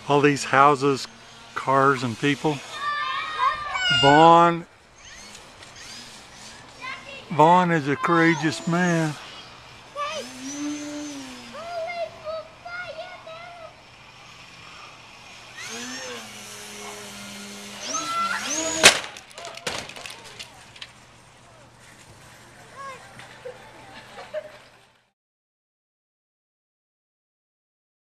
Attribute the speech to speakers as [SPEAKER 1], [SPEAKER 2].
[SPEAKER 1] All these houses, cars, and people. Vaughn is a courageous man.